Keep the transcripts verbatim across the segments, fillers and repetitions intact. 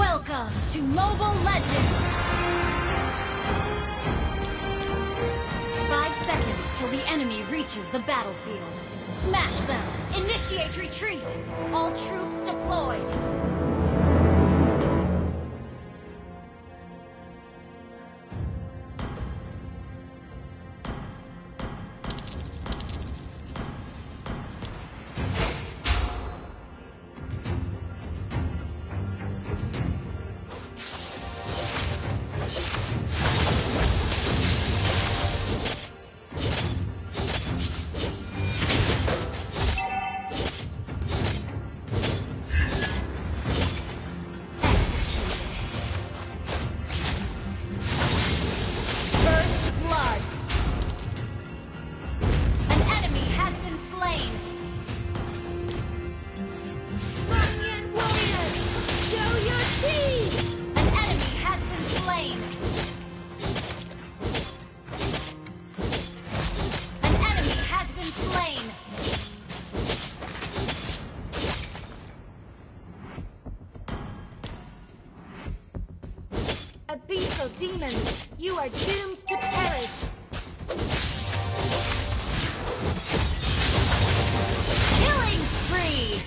Welcome to Mobile Legends! Five seconds till the enemy reaches the battlefield. Smash them! Initiate retreat! All troops deployed! Abyssal demons, you are doomed to perish! Killing spree!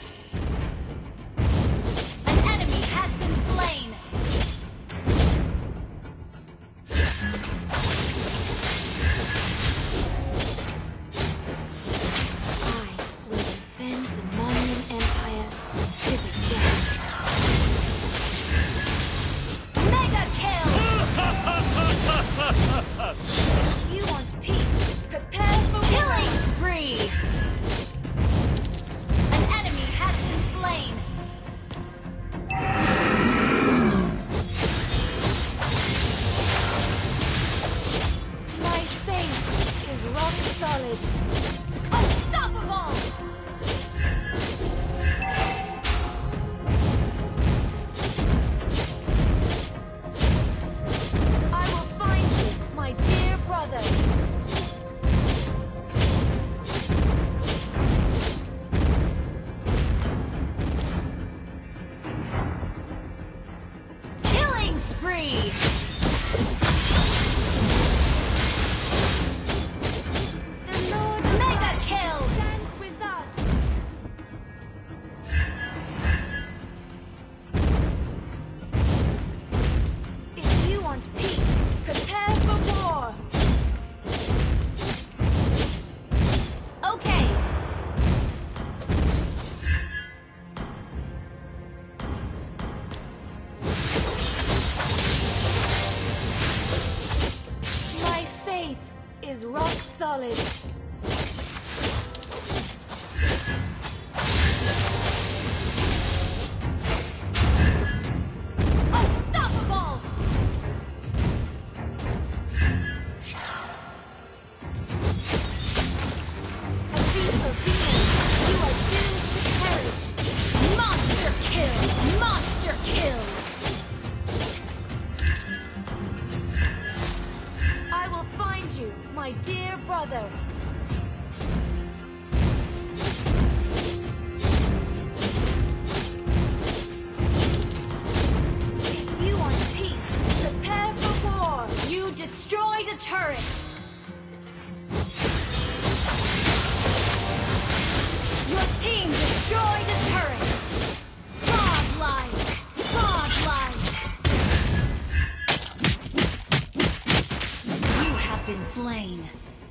An enemy has been slain! I will defend the Monian Empire to the death. You want peace? Prepare for Killing spree! An enemy has been slain! My faith is rock solid. Unstoppable! I will find you, my dear brother. Killing spree! The Lord Mega kill! stands with us. If you want peace, prepare for war. Okay! My faith is rock solid. Unstoppable! Abyssal demons, you are doomed to perish. Monster kill! Monster kill! I will find you, my dear brother. If you want peace, prepare for war. You destroyed a turret! Your team destroyed a turret! Godlike! Godlike! You have been slain.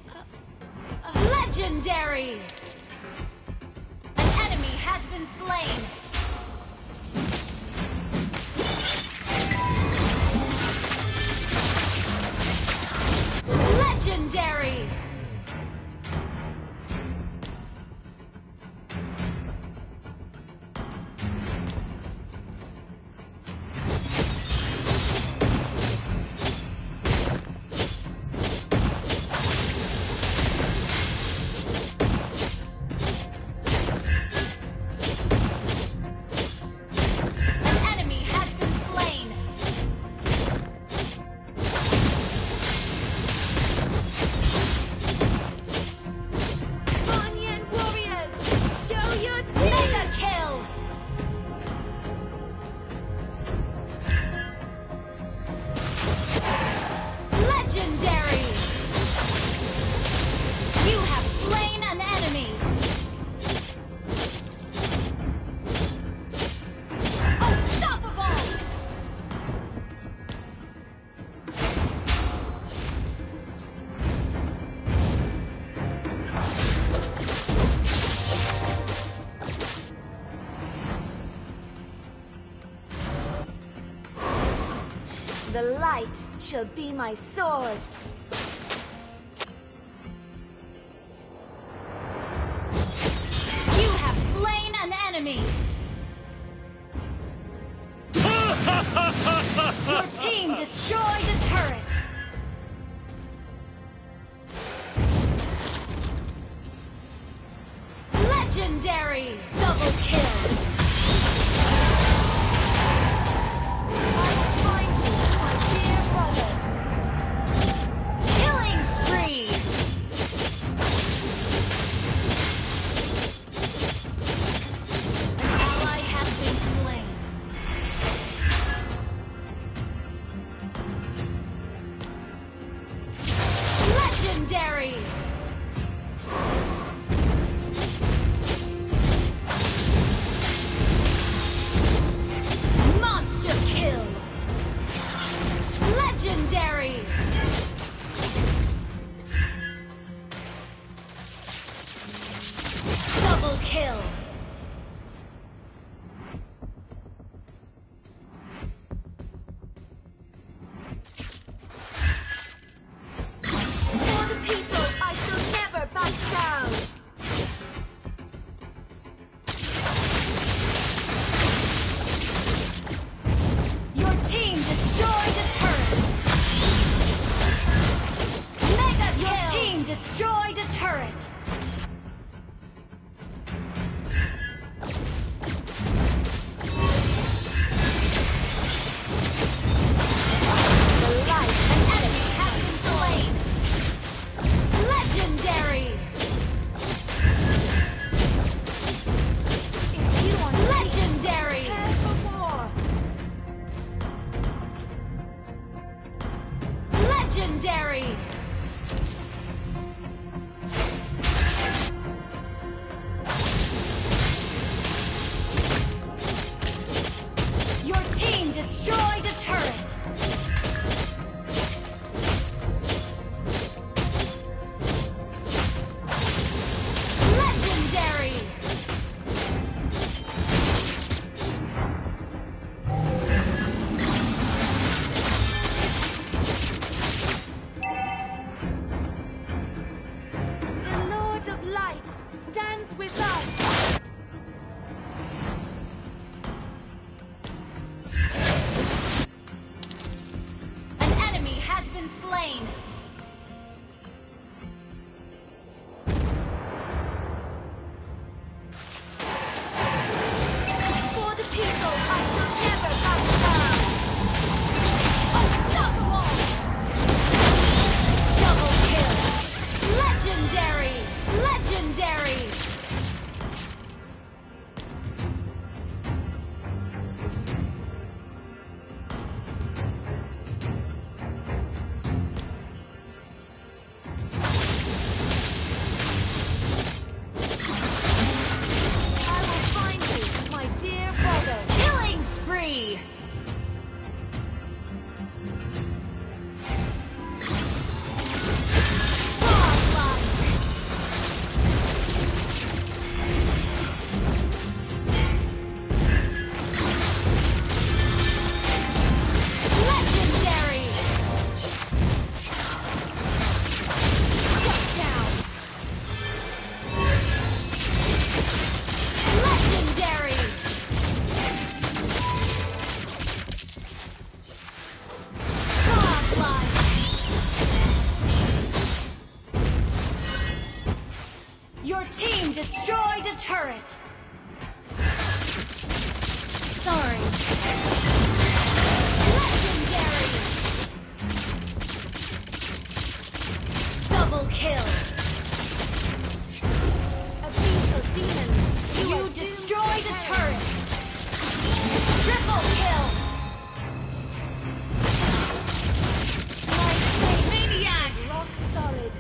Legendary! An enemy has been slain! Legendary! The light shall be my sword. You have slain an enemy! Your team destroyed a turret! Legendary! Double kill! I will find you, my dear brother. Killing spree! An ally has been slain. Legendary! Monster kill! Legendary! Double kill! For the people, I shall never back down. Your team destroyed a turret! Mega kill! Your team destroyed a turret! The light. An enemy has been slain! Legendary! If you want to Legendary! prepare for war. Legendary! Your team destroyed a turret! Legendary! The Lord of Light stands with us. An enemy has been slain! For the people, I shall never back down. Unstoppable! Double kill! Legendary! Legendary! I will find you, my dear brother. Killing spree! Godlike! Legendary! Shut down! Legendary! Godlike! Your team destroyed a turret! Sorry. Legendary! Double kill! A beast of demons. You are destroyed doomed a to turret! Triple kill! My faith Maniac! is rock solid.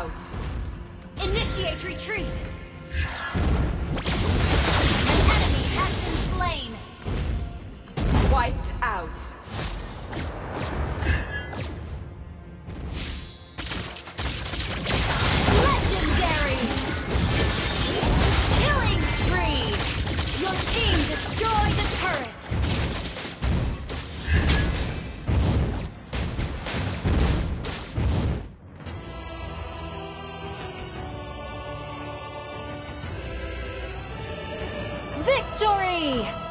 out! Initiate retreat! An enemy has been slain! Wiped out! Legendary! Killing spree! Your team destroyed a turret! Victory!